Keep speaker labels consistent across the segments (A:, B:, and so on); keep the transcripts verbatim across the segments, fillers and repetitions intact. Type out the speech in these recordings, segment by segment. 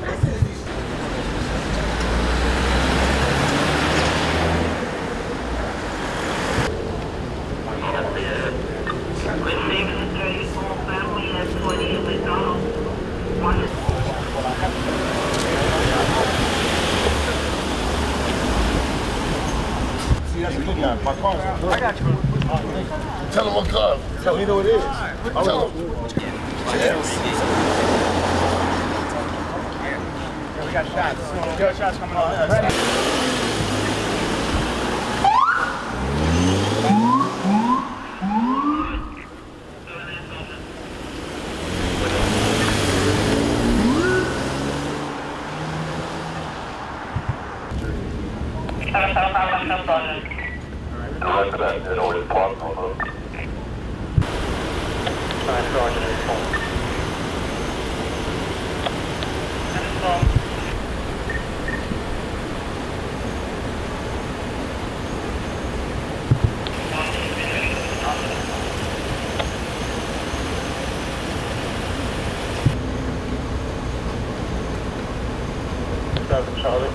A: My car's I got you. Tell him what car. Tell him you know what it is. Right. Tell him. Yes. Yeah, we got shots. We got shots coming on. Ready?
B: Charlie.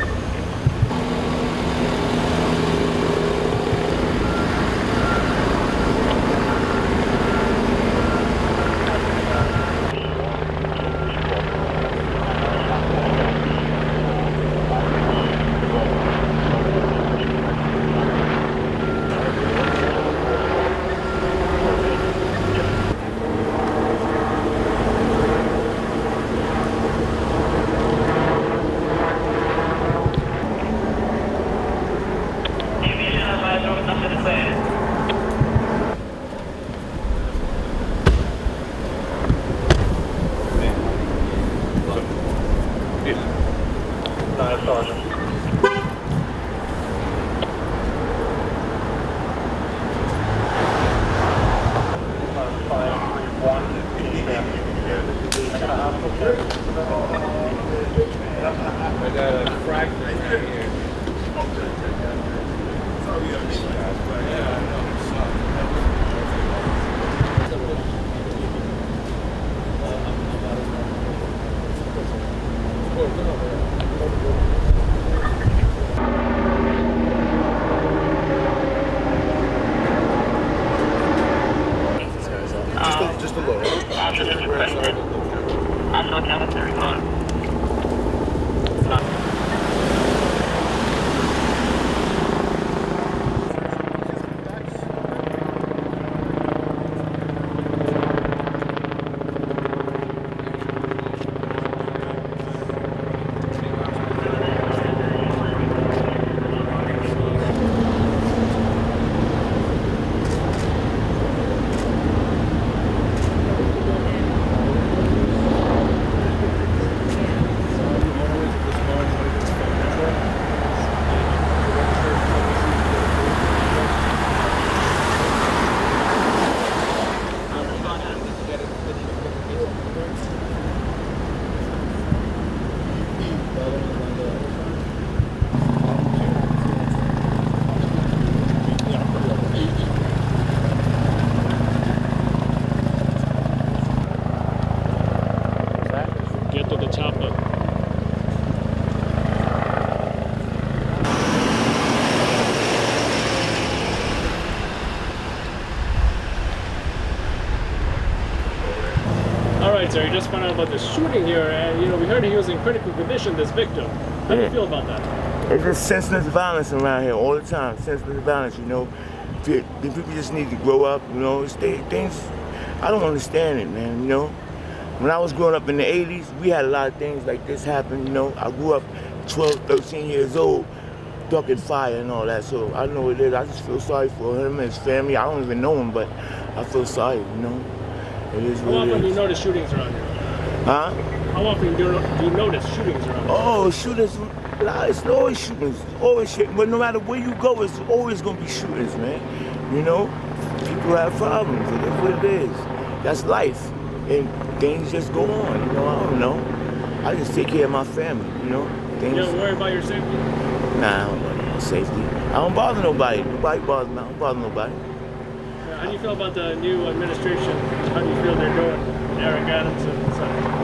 C: So you just found out about the shooting here, and you know we heard he was in critical condition. This victim. How do you feel about that?
D: It's just senseless violence around here all the time. Senseless violence, you know. People just need to grow up, you know. Stay things. I don't understand it, man. You know. When I was growing up in the eighties, we had a lot of things like this happen. You know, I grew up twelve, thirteen years old, ducking fire and all that. So I know what it is. I just feel sorry for him and his family. I don't even know him, but I feel sorry, you know. It is
C: How often do you notice shootings around here?
D: Huh?
C: How often do you, do you notice shootings around here?
D: Oh, shootings, it's always shootings, always shooting. But no matter where you go, it's always going to be shootings, man. You know, people have problems, and that's what it is. That's life, and things just go on, you know, I don't know. I just take care of my family, you know. Things,
C: you don't worry about your safety?
D: Nah, I don't worry about safety. I don't bother nobody. Nobody bothers me. I don't bother nobody.
C: How do you feel about the new administration? How do you feel they're doing? Eric Adams and such?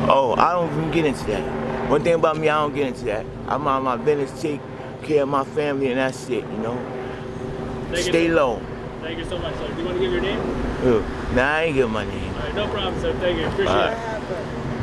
D: Oh, I don't even get into that. One thing about me, I don't get into that. I mind my business, take care of my family, and that's it, you know?
C: Thank
D: Stay
C: you.
D: low.
C: Thank you so much, sir. Do you want to give your name?
D: Uh, nah, I ain't give my name.
C: All right, no problem, sir. Thank you. Appreciate
D: All
C: it.
D: right.